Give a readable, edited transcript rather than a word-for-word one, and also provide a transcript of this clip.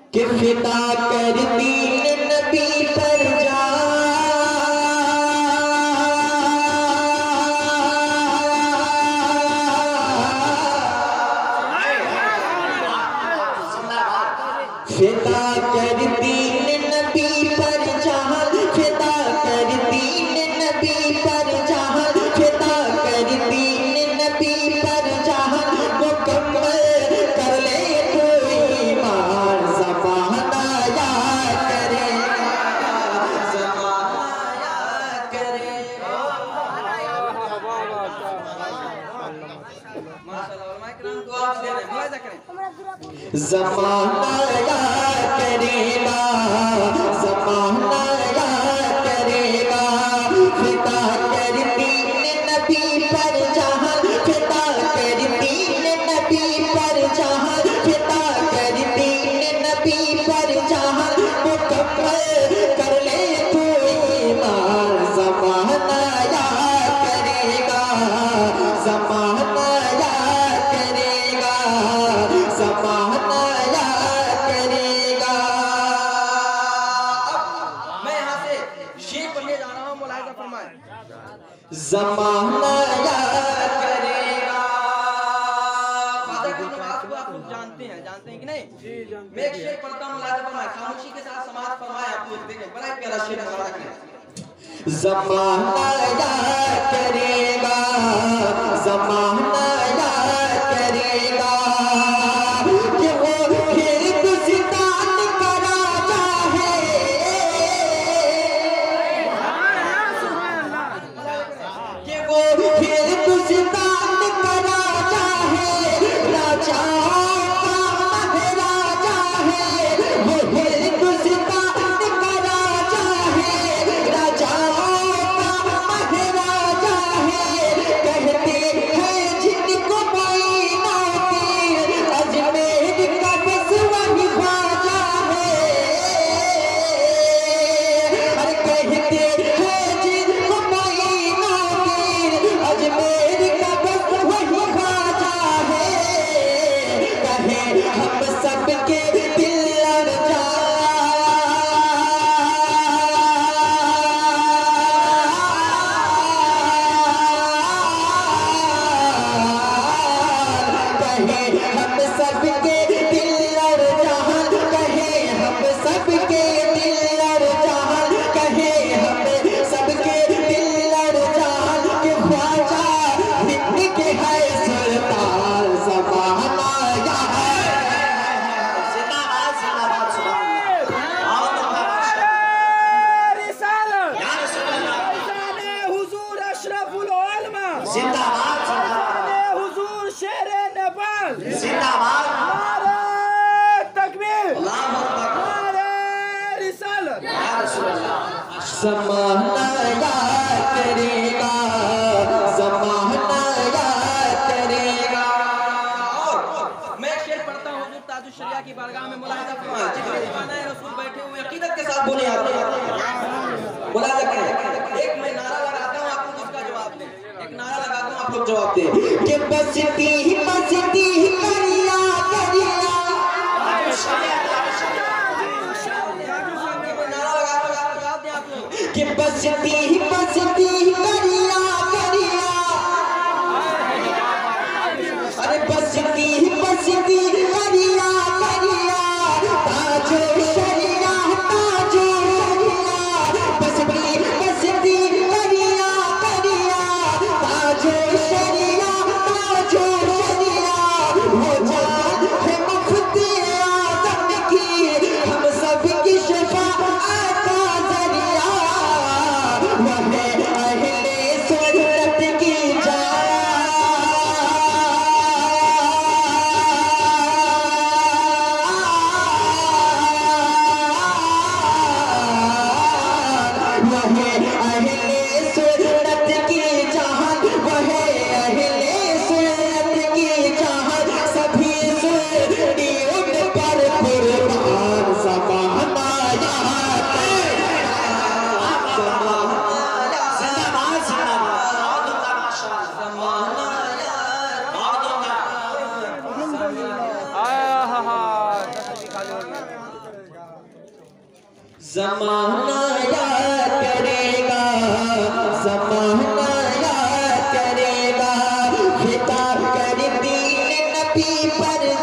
कि फिदा कर दीन नबी पर जा फिदा कर दीन नबी पर जहां फिदा कर दीन नबी पर जहां फिदा कर दीन नबी पर जहां मुकम्मल कर ले कोई ईमान ज़माना याद करेगा ज़माना याद करेगा। ज़माना याद करेगा ज़माना याद करेगा फिदा कर दीन नबी पर जहां फिदा कर दीन नबी पर जहां फिदा कर दीन नबी पर जहां मुकम्मल कर ले कोई ईमान ज़माना याद करेगा ज़माना याद करेगा ज़माना याद करेगा। अब मैं यहाँ से शेर पढ़ने जा रहा हूँ, मुलाहिज़ा फरमाएं। ज़माना याद करेगा। ख्वाजा की नवाज़ को आप लोग जानते हैं कि नहीं? मैं एक शेर पढ़ता हूँ, मुलाहिज़ा फरमाएं। खामोशी के साथ समाअत फरमाएं। आप लोग देखें, बड़ा प्यारा शेर मुबारक है। ज़माना याद करेगा ज़माना याद करेगा कि वो हिंदुस्तान का राजा है कि वो हिंदुस्तान का राजा है राजाओं का महाराजा है वो हिंदुस्तान का राजा है राजाओं का महाराजा है कहते हैं जिनको मोइनुद्दीन अजमेर का बस वही ख्वाजा है अरे कहते हैं जिनको मोइनुद्दीन अजमेर का बस वही ख्वाजा है कहे हम सबके दिल लड़ जा कहे हम सबके दिल लड़ जहां कहे हम सबके दिल लड़ जहां कहे हम सबके दिल लड़ जहां कि ख्वाजा हिंद के है सुल्तान ज़माना याद जिंदाबाद जिंदाबाद रिसालत शाने हुजूर अशरफुल उलमा जिंदाबाद शाने हुजूर शेर नेपाल जिंदाबाद नारे तकबीर अल्लाहु अकबर नारे रिसालत ज़माना याद करेगा ज़माना याद करेगा। और मैं एक शेर पढ़ता हूँ हुजूर ताजुश शरिया की बारगाह में मुलाहिज़ा फरमाएं। जितने दीवानाए रसूल बैठे हुए अकीदत के साथ बोले आते हैं मुलाहिज़ा करें। एक मैं नारा लगाता हूँ, आप लोग इसका जवाब दें। एक नारा लगाता हूँ, आप लोग जवाब दें कि बसती करिया करिया नारा लगाता हूँ, आप जवाब दें आप लोग कि बसती करिया करिया अरे बसती करिया करिया ताजो शरिया बसती करिया करिया ताजो शरिया हो जान है मुफ्ती आज़म की हम सब की शफाअत का ज़रिया ज़माना याद करेगा, ज़माना याद करेगा, खिताब कर दीन नबी पर